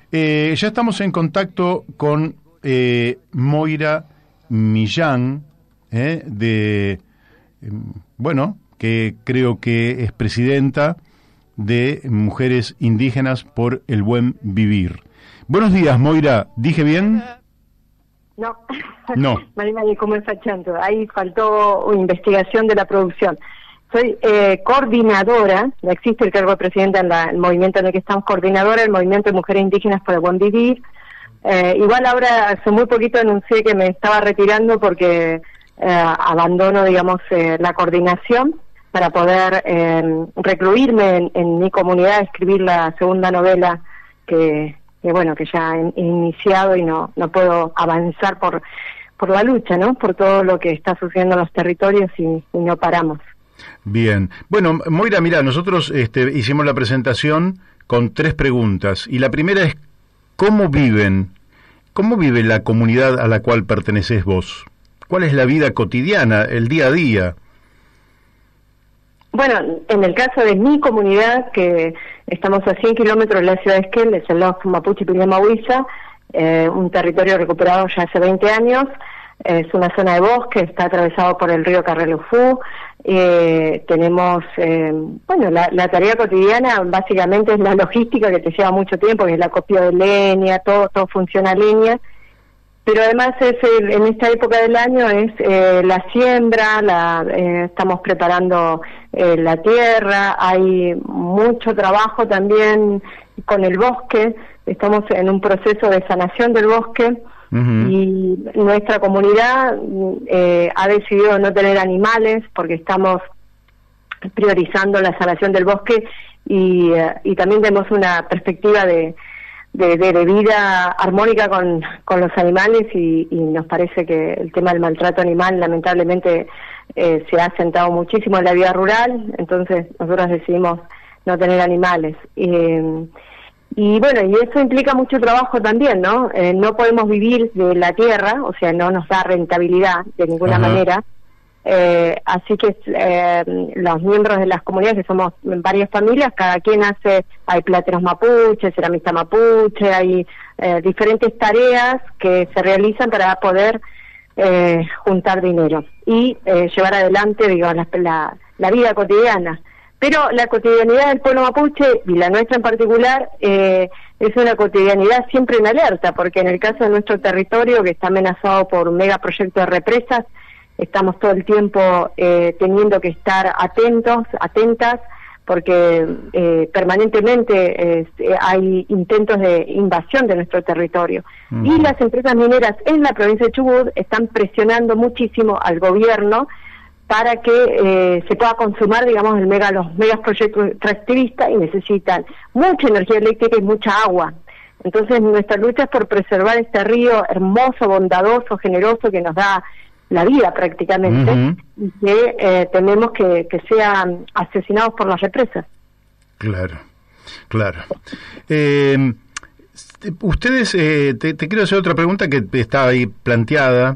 Ya estamos en contacto con Moira Millán, que creo que es presidenta de Mujeres Indígenas por el Buen Vivir. Buenos días, Moira. ¿Dije bien? No. Marina, ¿cómo está Chanto? Ahí faltó una investigación de la producción. Soy coordinadora, no existe el cargo de presidenta en el movimiento en el que estamos, coordinadora del Movimiento de Mujeres Indígenas por el Buen Vivir. Igual ahora hace muy poquito anuncié que me estaba retirando porque abandono, la coordinación para poder recluirme en mi comunidad, escribir la segunda novela que ya he iniciado y no puedo avanzar por la lucha, ¿no? Por todo lo que está sucediendo en los territorios y no paramos. Bien. Bueno, Moira, mira, nosotros hicimos la presentación con 3 preguntas. Y la primera es, ¿cómo vive la comunidad a la cual perteneces vos? ¿Cuál es la vida cotidiana, el día a día? Bueno, en el caso de mi comunidad, que estamos a 100 kilómetros de la ciudad de Esquel, es el Los Mapuche Pilema Huiza, un territorio recuperado ya hace 20 años. Es una zona de bosque, está atravesado por el río Carrelufú. Tenemos, la tarea cotidiana básicamente es la logística, que te lleva mucho tiempo, que es la acopio de leña, todo funciona a leña. Pero además en esta época del año es la siembra, estamos preparando la tierra, hay mucho trabajo también con el bosque, estamos en un proceso de sanación del bosque. Uh-huh. Y nuestra comunidad ha decidido no tener animales porque estamos priorizando la sanación del bosque y también tenemos una perspectiva de vida armónica con los animales y nos parece que el tema del maltrato animal lamentablemente se ha asentado muchísimo en la vida rural, entonces nosotros decidimos no tener animales. Y eso implica mucho trabajo también, ¿no? No podemos vivir de la tierra, o sea, no nos da rentabilidad de ninguna Ajá. manera. Así que los miembros de las comunidades, que somos varias familias, cada quien hay plateros mapuches, ceramista mapuche, hay diferentes tareas que se realizan para poder juntar dinero y llevar adelante, la vida cotidiana. Pero la cotidianidad del pueblo mapuche, y la nuestra en particular, es una cotidianidad siempre en alerta, porque en el caso de nuestro territorio, que está amenazado por un megaproyecto de represas, estamos todo el tiempo teniendo que estar atentas, porque permanentemente hay intentos de invasión de nuestro territorio. Uh-huh. Y las empresas mineras en la provincia de Chubut están presionando muchísimo al gobierno para que se pueda consumar, los megaproyectos extractivistas, y necesitan mucha energía eléctrica y mucha agua. Entonces nuestra lucha es por preservar este río hermoso, bondadoso, generoso, que nos da la vida prácticamente, uh-huh. Y que tememos que sean asesinados por las represas. Claro. Ustedes, te quiero hacer otra pregunta que está ahí planteada,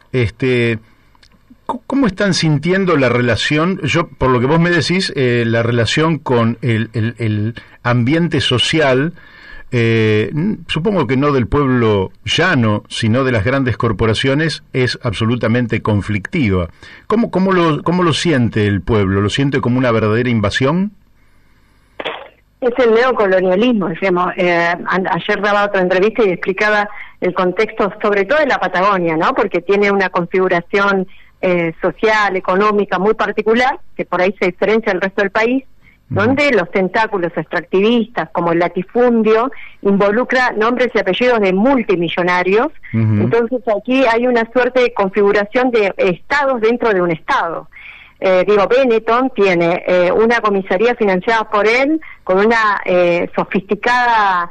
¿cómo están sintiendo la relación? Yo, por lo que vos me decís, la relación con el ambiente social, supongo que no del pueblo llano, sino de las grandes corporaciones, es absolutamente conflictiva. ¿Cómo lo siente el pueblo? ¿Lo siente como una verdadera invasión? Es el neocolonialismo, digamos. Ayer daba otra entrevista y explicaba el contexto, sobre todo de la Patagonia, ¿no? Porque tiene una configuración social, económica muy particular, que por ahí se diferencia del resto del país, donde los tentáculos extractivistas, como el latifundio, involucra nombres y apellidos de multimillonarios. Uh-huh. Entonces aquí hay una suerte de configuración de estados dentro de un estado. Benetton tiene una comisaría financiada por él, con una sofisticada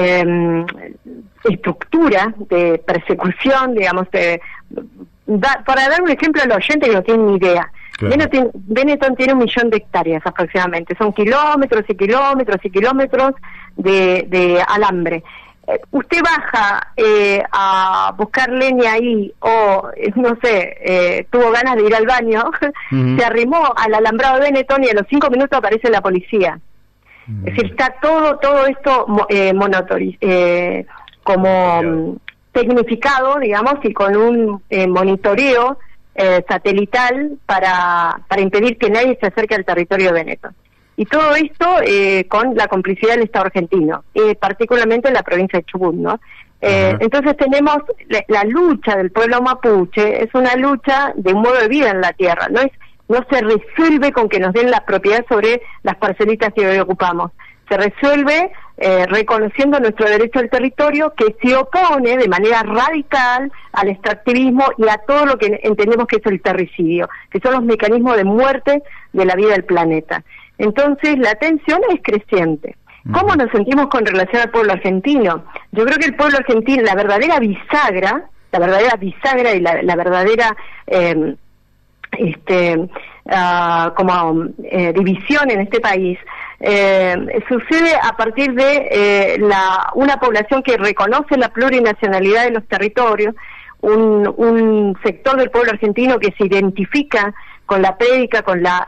estructura de persecución, para dar un ejemplo al oyente que no tiene ni idea. Claro. Benetton tiene 1 millón de hectáreas aproximadamente, son kilómetros y kilómetros y kilómetros de alambre. Usted baja a buscar leña ahí, o tuvo ganas de ir al baño, uh-huh. Se arrimó al alambrado de Benetton y a los 5 minutos aparece la policía. Es decir, está todo esto como tecnificado, digamos, y con un monitoreo satelital para impedir que nadie se acerque al territorio de Benetton. Y todo esto con la complicidad del Estado argentino, particularmente en la provincia de Chubut, ¿no? Entonces tenemos la lucha del pueblo mapuche, es una lucha de un modo de vida en la tierra, no se resuelve con que nos den la propiedad sobre las parcelitas que hoy ocupamos, se resuelve reconociendo nuestro derecho al territorio, que se opone de manera radical al extractivismo y a todo lo que entendemos que es el terricidio, que son los mecanismos de muerte de la vida del planeta. Entonces la tensión es creciente. ¿Cómo nos sentimos con relación al pueblo argentino? Yo creo que el pueblo argentino, la verdadera bisagra y la verdadera división en este país sucede a partir de una población que reconoce la plurinacionalidad de los territorios, un sector del pueblo argentino que se identifica con la prédica, con la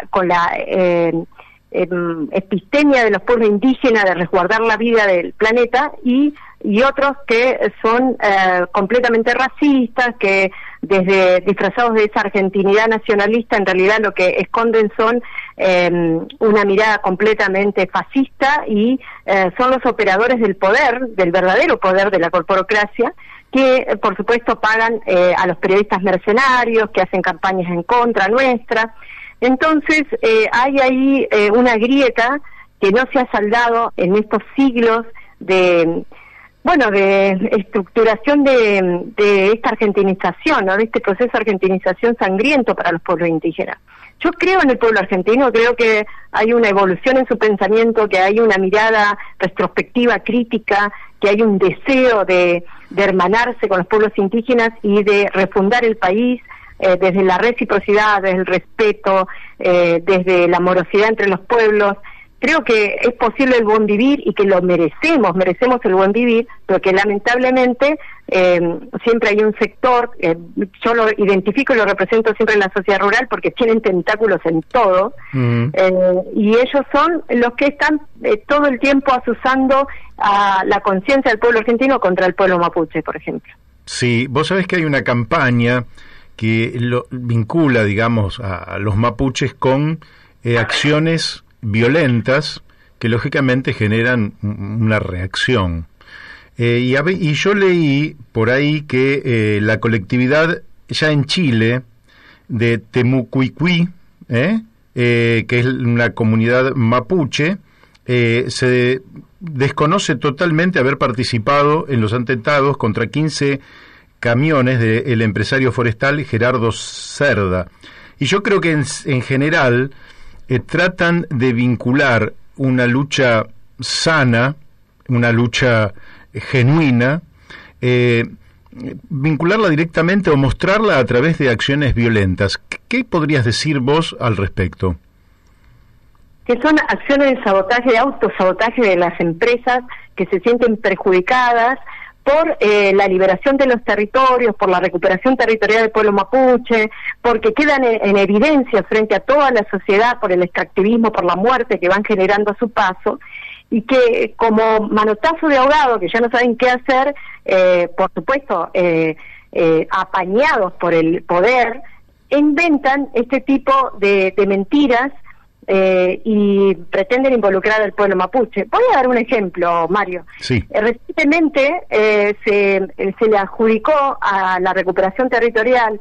epistemia de los pueblos indígenas de resguardar la vida del planeta, y otros que son completamente racistas, que desde disfrazados de esa argentinidad nacionalista en realidad lo que esconden son una mirada completamente fascista, y son los operadores del poder, del verdadero poder de la corporocracia, que por supuesto pagan a los periodistas mercenarios que hacen campañas en contra nuestra. Entonces hay ahí una grieta que no se ha saldado en estos siglos de estructuración de esta argentinización, ¿no? De este proceso de argentinización sangriento para los pueblos indígenas. Yo creo en el pueblo argentino, creo que hay una evolución en su pensamiento, que hay una mirada retrospectiva, crítica, que hay un deseo de hermanarse con los pueblos indígenas y de refundar el país, desde la reciprocidad, desde el respeto, desde la amorosidad entre los pueblos. Creo que es posible el buen vivir y que lo merecemos el buen vivir, pero que lamentablemente siempre hay un sector, yo lo identifico y lo represento siempre en la sociedad rural porque tienen tentáculos en todo, y ellos son los que están todo el tiempo azuzando a la conciencia del pueblo argentino contra el pueblo mapuche, por ejemplo. Sí, vos sabés que hay una campaña que lo vincula, digamos, a los mapuches con acciones violentas que lógicamente generan una reacción. Y yo leí por ahí que la colectividad ya en Chile de Temucuicui, que es una comunidad mapuche, se desconoce totalmente haber participado en los atentados contra 15 camiones del empresario forestal Gerardo Cerda. Y yo creo que en general tratan de vincular una lucha sana, una lucha genuina, vincularla directamente o mostrarla a través de acciones violentas. ¿Qué podrías decir vos al respecto? Que son acciones de sabotaje, de autosabotaje de las empresas que se sienten perjudicadas por la liberación de los territorios, por la recuperación territorial del pueblo mapuche, porque quedan en evidencia frente a toda la sociedad por el extractivismo, por la muerte que van generando a su paso, y que como manotazo de ahogado, que ya no saben qué hacer, por supuesto, apañados por el poder, inventan este tipo de mentiras, y pretenden involucrar al pueblo mapuche. Voy a dar un ejemplo, Mario. Sí. Recientemente se le adjudicó a la recuperación territorial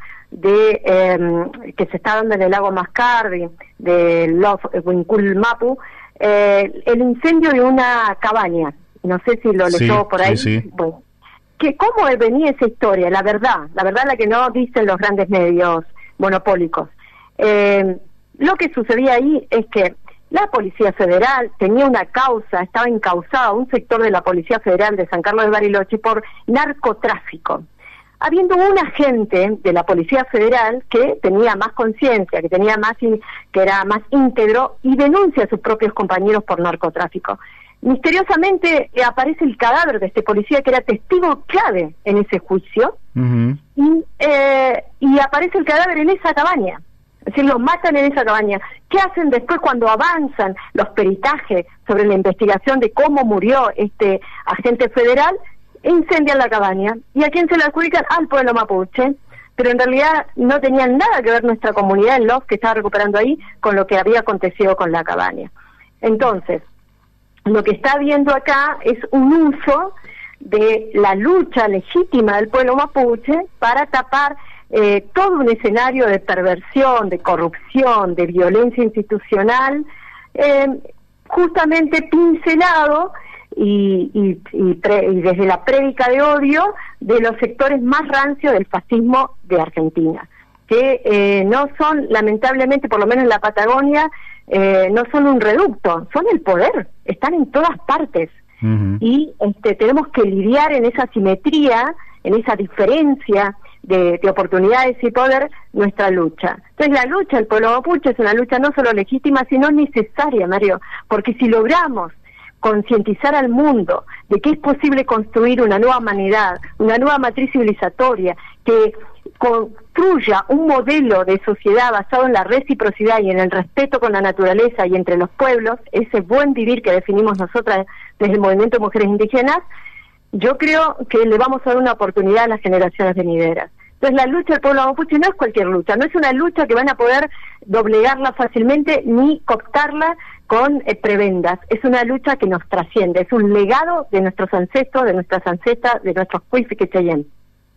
que se está dando en el lago Mascardi, de Los Huincul Mapu, el incendio de una cabaña. No sé si lo leyó por ahí. Sí. Bueno, ¿cómo venía esa historia? La verdad la que no dicen los grandes medios monopólicos. Lo que sucedía ahí es que la Policía Federal tenía una causa, estaba encausada un sector de la Policía Federal de San Carlos de Bariloche por narcotráfico, habiendo un agente de la Policía Federal que tenía más conciencia, que era más íntegro, y denuncia a sus propios compañeros por narcotráfico. Misteriosamente aparece el cadáver de este policía que era testigo clave en ese juicio, y aparece el cadáver en esa cabaña. Es decir, los matan en esa cabaña. ¿Qué hacen después cuando avanzan los peritajes sobre la investigación de cómo murió este agente federal? Incendian la cabaña. ¿Y a quién se la adjudican? Al pueblo mapuche. Pero en realidad no tenían nada que ver nuestra comunidad en Lof, que estaba recuperando ahí, con lo que había acontecido con la cabaña. Entonces, lo que está habiendo acá es un uso de la lucha legítima del pueblo mapuche para tapar todo un escenario de perversión, de corrupción, de violencia institucional, justamente pincelado y desde la prédica de odio de los sectores más rancios del fascismo de Argentina, que no son, lamentablemente, por lo menos en la Patagonia, no son un reducto, son el poder, están en todas partes. Y tenemos que lidiar en esa simetría, en esa diferencia de oportunidades y poder, nuestra lucha. Entonces la lucha del pueblo mapuche es una lucha no solo legítima, sino necesaria, Mario, porque si logramos concientizar al mundo de que es posible construir una nueva humanidad, una nueva matriz civilizatoria, que construya un modelo de sociedad basado en la reciprocidad y en el respeto con la naturaleza y entre los pueblos, ese buen vivir que definimos nosotras desde el movimiento de mujeres indígenas, yo creo que le vamos a dar una oportunidad a las generaciones venideras. Entonces la lucha del pueblo mapuche no es cualquier lucha, no es una lucha que van a poder doblegarla fácilmente ni cooptarla con prebendas, es una lucha que nos trasciende, es un legado de nuestros ancestros, de nuestras ancestras, de nuestros Cuif y Cheyenne.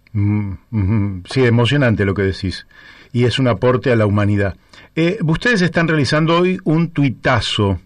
Sí, emocionante lo que decís, y es un aporte a la humanidad. Ustedes están realizando hoy un tuitazo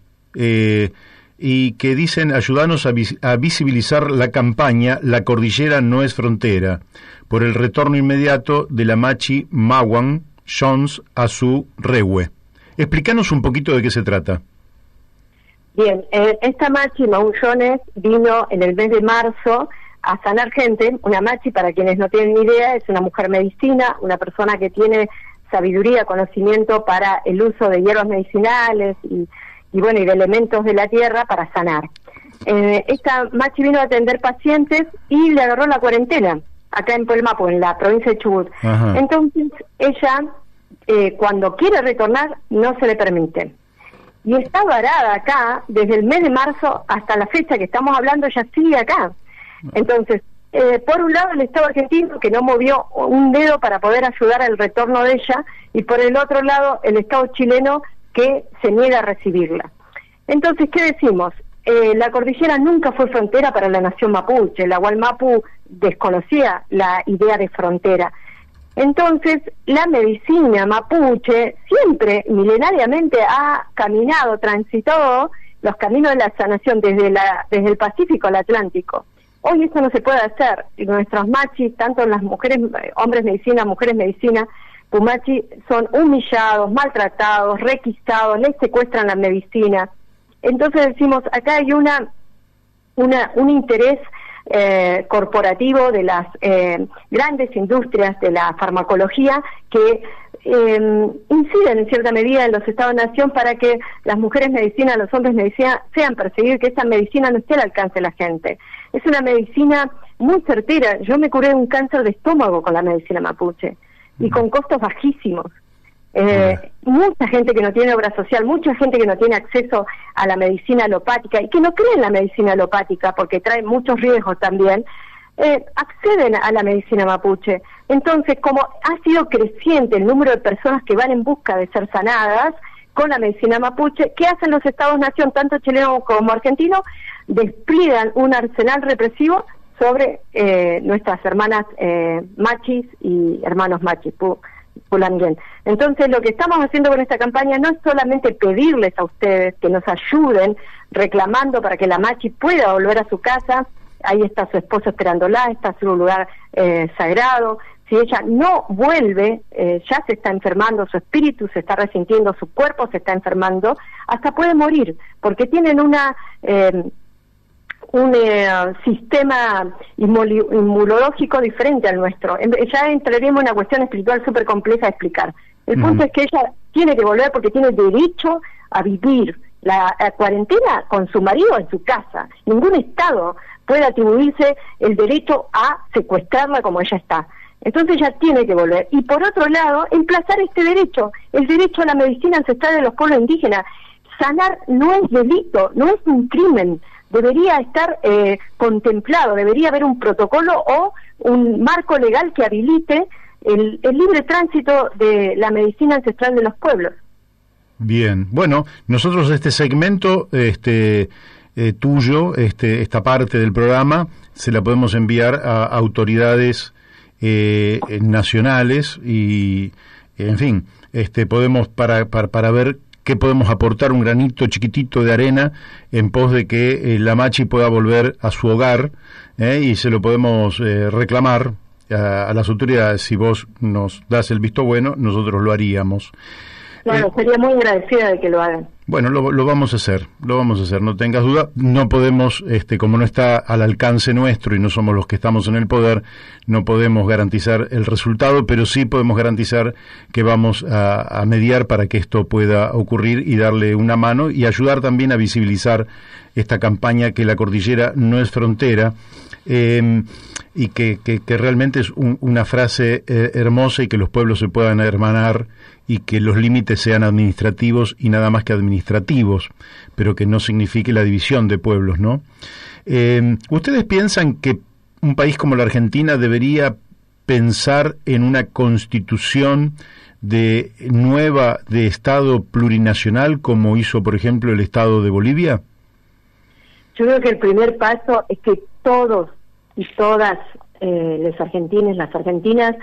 y que dicen: ayúdanos a visibilizar la campaña La Cordillera no es frontera, por el retorno inmediato de la Machi Mawan Jones a su Rehue. Explícanos un poquito de qué se trata. Bien, esta Machi Mawan Jones vino en el mes de marzo a sanar gente. Una Machi, para quienes no tienen ni idea, es una mujer medicina, una persona que tiene sabiduría, conocimiento para el uso de hierbas medicinales y bueno, y de elementos de la tierra para sanar. Esta Machi vino a atender pacientes y le agarró la cuarentena acá en Puelmapo, en la provincia de Chubut. Ajá. Entonces ella, cuando quiere retornar, no se le permite. Y está varada acá desde el mes de marzo hasta la fecha que estamos hablando, ya sigue acá. Entonces, por un lado el Estado argentino, que no movió un dedo para poder ayudar al retorno de ella, y por el otro lado el Estado chileno, que se niega a recibirla. Entonces, ¿qué decimos? La cordillera nunca fue frontera para la nación mapuche, la Gualmapu desconocía la idea de frontera. Entonces, la medicina mapuche siempre, milenariamente, ha caminado, transitado los caminos de la sanación desde el Pacífico al Atlántico. Hoy eso no se puede hacer. Nuestros machis, tanto las mujeres, hombres medicina, mujeres medicina, pumachi, son humillados, maltratados, requisados, les secuestran la medicina. Entonces decimos, acá hay un interés corporativo de las grandes industrias de la farmacología que inciden en cierta medida en los estados-nación para que las mujeres medicina, los hombres medicina sean perseguidos, que esa medicina no esté al alcance de la gente. Es una medicina muy certera. Yo me curé de un cáncer de estómago con la medicina mapuche y con costos bajísimos. Mucha gente que no tiene obra social, mucha gente que no tiene acceso a la medicina alopática y que no cree en la medicina alopática porque trae muchos riesgos también, acceden a la medicina mapuche. Entonces, como ha sido creciente el número de personas que van en busca de ser sanadas con la medicina mapuche, ¿qué hacen los estados-nación, tanto chilenos como argentinos? Despliegan un arsenal represivo sobre nuestras hermanas machis y hermanos machis, Pulanguén. Entonces, lo que estamos haciendo con esta campaña no es solamente pedirles a ustedes que nos ayuden reclamando para que la machi pueda volver a su casa. Ahí está su esposo esperándola, está su lugar sagrado. Si ella no vuelve, ya se está enfermando, su espíritu se está resintiendo, su cuerpo se está enfermando, hasta puede morir, porque tienen un sistema inmunológico diferente al nuestro. Ya entraremos en una cuestión espiritual súper compleja de explicar. El punto es que ella tiene que volver porque tiene derecho a vivir la cuarentena con su marido en su casa. Ningún Estado puede atribuirse el derecho a secuestrarla como ella está. Entonces ya tiene que volver. Y por otro lado, emplazar este derecho, el derecho a la medicina ancestral de los pueblos indígenas. Sanar no es delito, no es un crimen, debería estar contemplado, debería haber un protocolo o un marco legal que habilite el libre tránsito de la medicina ancestral de los pueblos. Bien, bueno, nosotros este segmento tuyo, esta parte del programa, se la podemos enviar a autoridades nacionales y, en fin, podemos para ver qué podemos aportar, un granito chiquitito de arena en pos de que la Machi pueda volver a su hogar, y se lo podemos reclamar a las autoridades. Si vos nos das el visto bueno, nosotros lo haríamos. Claro, sería muy agradecida de que lo hagan. Bueno, lo vamos a hacer, no tengas duda. No podemos, como no está al alcance nuestro y no somos los que estamos en el poder, no podemos garantizar el resultado, pero sí podemos garantizar que vamos a mediar para que esto pueda ocurrir y darle una mano y ayudar también a visibilizar esta campaña que la cordillera no es frontera, y que realmente es una frase hermosa, y que los pueblos se puedan hermanar y que los límites sean administrativos y nada más que administrativos, pero que no signifique la división de pueblos, ¿no? ¿Ustedes piensan que un país como la Argentina debería pensar en una constitución nueva de Estado plurinacional como hizo, por ejemplo, el Estado de Bolivia? Yo creo que el primer paso es que todos y todas los argentinos, las argentinas,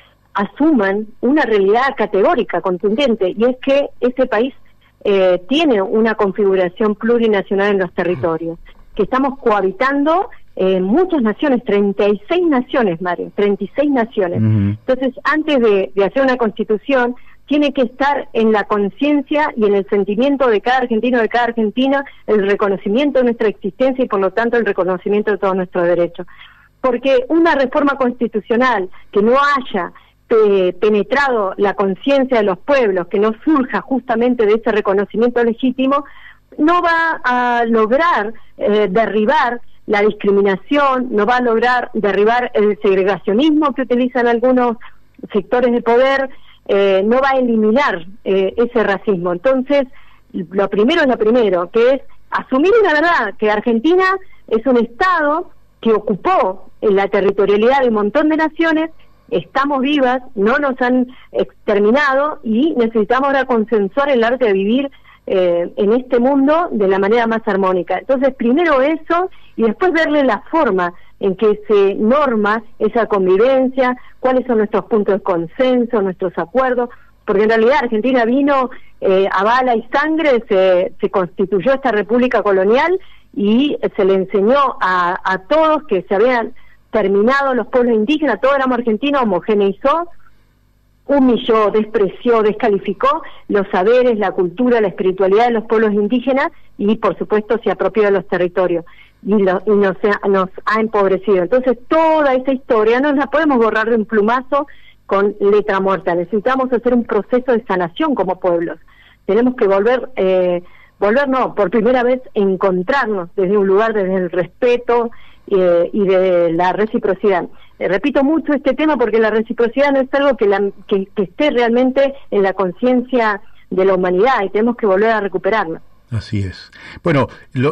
asuman una realidad categórica, contundente, y es que ese país tiene una configuración plurinacional en los territorios, que estamos cohabitando muchas naciones, 36 naciones, Mario, 36 naciones. Uh-huh. Entonces, antes de hacer una constitución, tiene que estar en la conciencia y en el sentimiento de cada argentino, de cada argentina, el reconocimiento de nuestra existencia y, por lo tanto, el reconocimiento de todos nuestros derechos. Porque una reforma constitucional que no haya penetrado la conciencia de los pueblos, que no surja justamente de ese reconocimiento legítimo, no va a lograr derribar la discriminación, no va a lograr derribar el segregacionismo que utilizan algunos sectores de poder, no va a eliminar ese racismo. Entonces, lo primero es lo primero, que es asumir una verdad, que Argentina es un Estado que ocupó la territorialidad de un montón de naciones. Estamos vivas, no nos han exterminado y necesitamos ahora consensuar el arte de vivir en este mundo de la manera más armónica. Entonces, primero eso y después verle la forma en que se norma esa convivencia, cuáles son nuestros puntos de consenso, nuestros acuerdos, porque en realidad Argentina vino a bala y sangre, se constituyó esta república colonial y se le enseñó a todos que se habían terminado los pueblos indígenas, todos éramos argentinos, homogeneizó, humilló, despreció, descalificó los saberes, la cultura, la espiritualidad de los pueblos indígenas y, por supuesto, se apropió de los territorios y nos ha empobrecido. Entonces, toda esa historia no la podemos borrar de un plumazo con letra muerta. Necesitamos hacer un proceso de sanación como pueblos. Tenemos que por primera vez encontrarnos desde un lugar, desde el respeto y de la reciprocidad. Repito mucho este tema porque la reciprocidad no es algo que esté realmente en la conciencia de la humanidad y tenemos que volver a recuperarla. Así es. Bueno,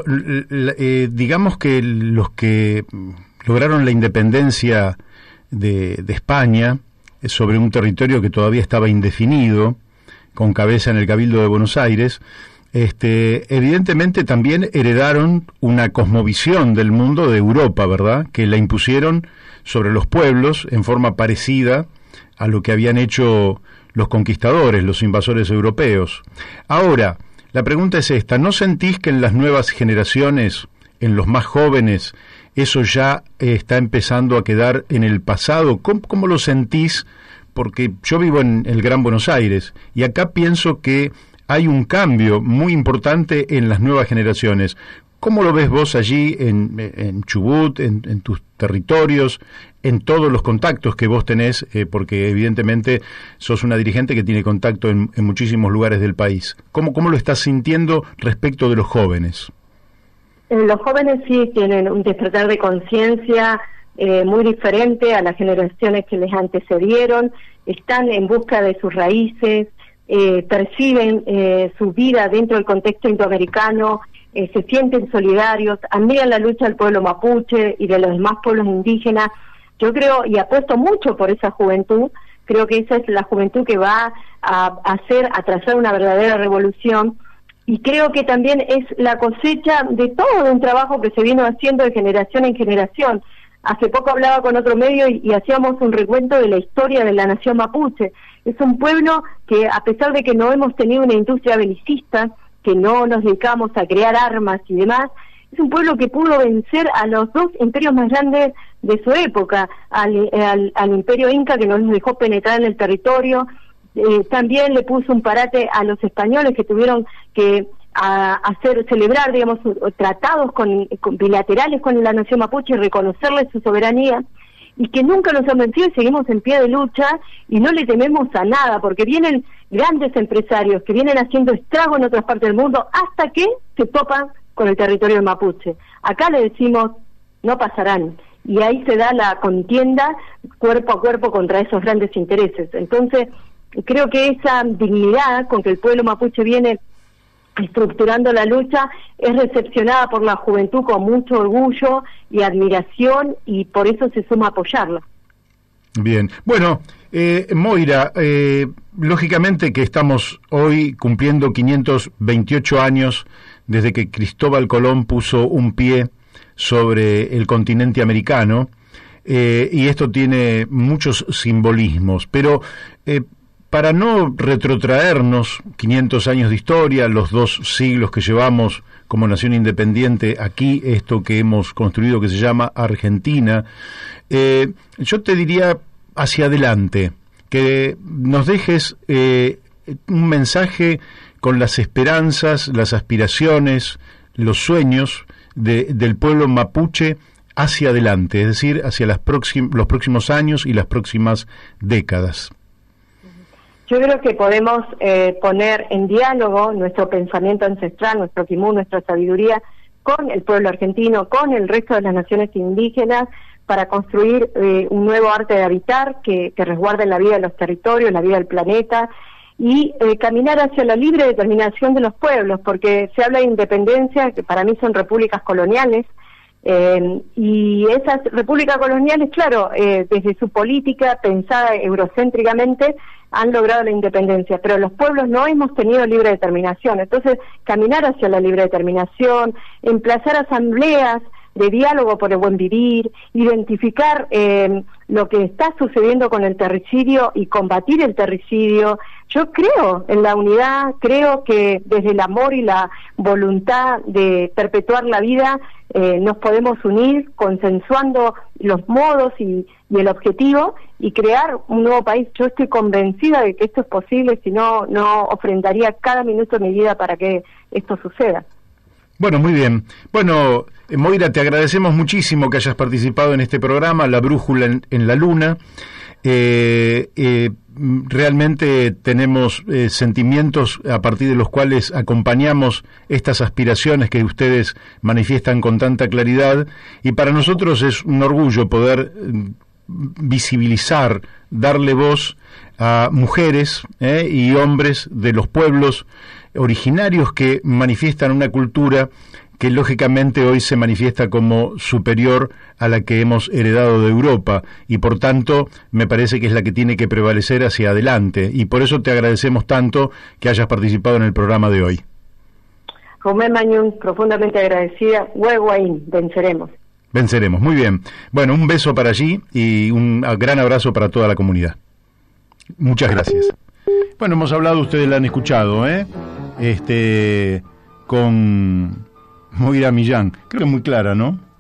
digamos que los que lograron la independencia de España sobre un territorio que todavía estaba indefinido, con cabeza en el Cabildo de Buenos Aires, evidentemente también heredaron una cosmovisión del mundo de Europa, ¿verdad?, que la impusieron sobre los pueblos en forma parecida a lo que habían hecho los conquistadores, los invasores europeos. Ahora, la pregunta es esta: ¿no sentís que en las nuevas generaciones, en los más jóvenes, eso ya está empezando a quedar en el pasado? ¿Cómo lo sentís? Porque yo vivo en el Gran Buenos Aires y acá pienso que hay un cambio muy importante en las nuevas generaciones. ¿Cómo lo ves vos allí en Chubut, en tus territorios, en todos los contactos que vos tenés? Porque evidentemente sos una dirigente que tiene contacto en muchísimos lugares del país. ¿Cómo lo estás sintiendo respecto de los jóvenes? Los jóvenes sí tienen un despertar de conciencia muy diferente a las generaciones que les antecedieron, están en busca de sus raíces, perciben su vida dentro del contexto indoamericano, se sienten solidarios, admiran la lucha del pueblo mapuche y de los demás pueblos indígenas. Yo creo, y apuesto mucho por esa juventud, creo que esa es la juventud que va a trazar una verdadera revolución, y creo que también es la cosecha de todo un trabajo que se vino haciendo de generación en generación. Hace poco hablaba con otro medio y hacíamos un recuento de la historia de la nación mapuche. Es un pueblo que, a pesar de que no hemos tenido una industria belicista, que no nos dedicamos a crear armas y demás, es un pueblo que pudo vencer a los dos imperios más grandes de su época, al imperio inca, que no nos dejó penetrar en el territorio. También le puso un parate a los españoles, que tuvieron que celebrar, digamos, tratados bilaterales con la nación mapuche y reconocerle su soberanía, y que nunca nos han vencido y seguimos en pie de lucha y no le tememos a nada, porque vienen grandes empresarios que vienen haciendo estrago en otras partes del mundo hasta que se topan con el territorio del mapuche. Acá le decimos, no pasarán, y ahí se da la contienda cuerpo a cuerpo contra esos grandes intereses. Entonces, creo que esa dignidad con que el pueblo mapuche viene estructurando la lucha es recepcionada por la juventud con mucho orgullo y admiración, y por eso se suma a apoyarla. Bien, bueno, Moira, lógicamente que estamos hoy cumpliendo 528 años desde que Cristóbal Colón puso un pie sobre el continente americano, y esto tiene muchos simbolismos, pero para no retrotraernos 500 años de historia, los 2 siglos que llevamos como nación independiente aquí, esto que hemos construido que se llama Argentina, yo te diría hacia adelante, que nos dejes un mensaje con las esperanzas, las aspiraciones, los sueños del pueblo mapuche hacia adelante, es decir, hacia los próximos años y las próximas décadas. Yo creo que podemos poner en diálogo nuestro pensamiento ancestral, nuestro quimú, nuestra sabiduría con el pueblo argentino, con el resto de las naciones indígenas, para construir un nuevo arte de habitar que resguarde la vida de los territorios, la vida del planeta, y caminar hacia la libre determinación de los pueblos, porque se habla de independencia, que para mí son repúblicas coloniales, y esas repúblicas coloniales, claro, desde su política pensada eurocéntricamente, han logrado la independencia, pero los pueblos no hemos tenido libre determinación. Entonces, caminar hacia la libre determinación, emplazar asambleas de diálogo por el buen vivir, identificar lo que está sucediendo con el terricidio y combatir el terricidio. Yo creo en la unidad, creo que desde el amor y la voluntad de perpetuar la vida nos podemos unir consensuando los modos y el objetivo, y crear un nuevo país. Yo estoy convencida de que esto es posible, si no, no ofrendaría cada minuto de mi vida para que esto suceda. Bueno, muy bien. Bueno, Moira, te agradecemos muchísimo que hayas participado en este programa, La Brújula en la Luna. Realmente tenemos sentimientos a partir de los cuales acompañamos estas aspiraciones que ustedes manifiestan con tanta claridad, y para nosotros es un orgullo poder visibilizar, darle voz a mujeres y hombres de los pueblos originarios que manifiestan una cultura que lógicamente hoy se manifiesta como superior a la que hemos heredado de Europa, y por tanto me parece que es la que tiene que prevalecer hacia adelante, y por eso te agradecemos tanto que hayas participado en el programa de hoy. Romén Mañún, profundamente agradecida. Huehuaín, venceremos. Venceremos, muy bien. Bueno, un beso para allí y un gran abrazo para toda la comunidad. Muchas gracias. Bueno, hemos hablado, ustedes la han escuchado, con Moira Millán. Creo que es muy clara, ¿no?